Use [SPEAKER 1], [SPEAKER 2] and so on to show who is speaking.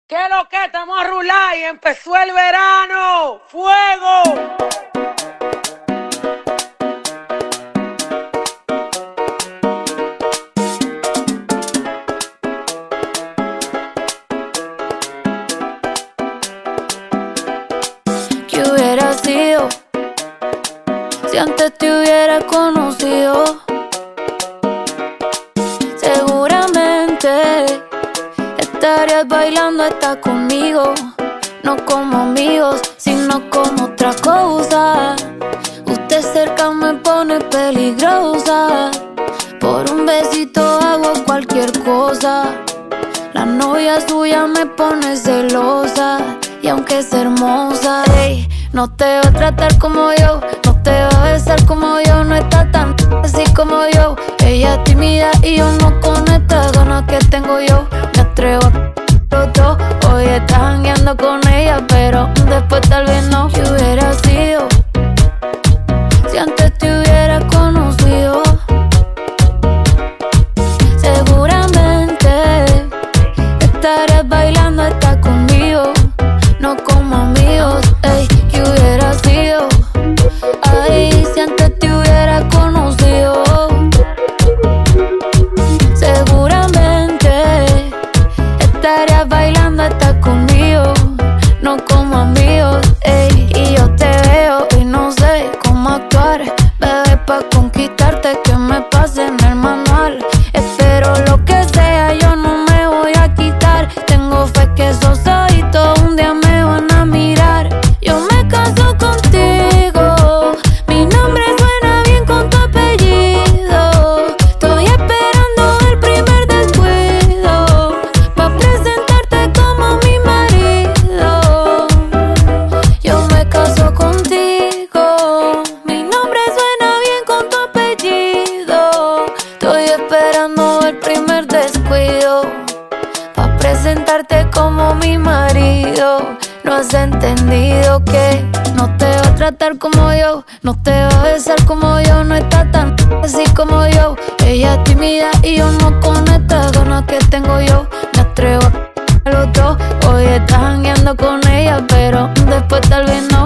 [SPEAKER 1] ¿Qué lo que? Estamos a rular y empezó el verano. ¡Fuego!
[SPEAKER 2] ¿Qué hubiera sido si antes te hubiera conocido? Seguramente estarías bailando hasta conmigo, no como amigos, sino como otra cosa. Usted cerca me pone peligrosa, por un besito hago cualquier cosa. La novia suya me pone celosa, y aunque es hermosa, ey, no te va a tratar como yo, no te va a besar como yo, no está tan así como yo. Ella es tímida y yo no, con estas ganas que tengo yo me atrevo a todo. Hoy estás jangueando con ella, pero después tal vez no. ¿Qué hubiera sido si antes te hubiera conocido? Seguramente estarías bailando hasta conmigo, no como amigos, ey. ¿Qué hubiera sido? Ay, si antes te hubiera conocido. Seguramente estarías bailando hasta conmigo, no como amigos, ey. Y yo te veo y no sé cómo actuar, bebé, pa' conquistarte que me pase en el manual. Espero lo que sea, yo no me voy a quitar. Tengo fe que esos ojitos un día me van a mirar. Yo me caso contigo, mi nombre suena bien con tu apellido. Estoy esperando el primer descuido pa' presentarte como mi marido. Yo me caso contigo, mi nombre suena bien con tu apellido. Estoy esperando el primer descuido pa' presentarte como mi marido. No has entendido que no te va a tratar como yo, no te va a besar como yo, no está tan así como yo. Ella es tímida y yo no, con estas ganas que tengo yo me atrevo a los dos. Hoy estás jangueando con ella, pero después tal vez no.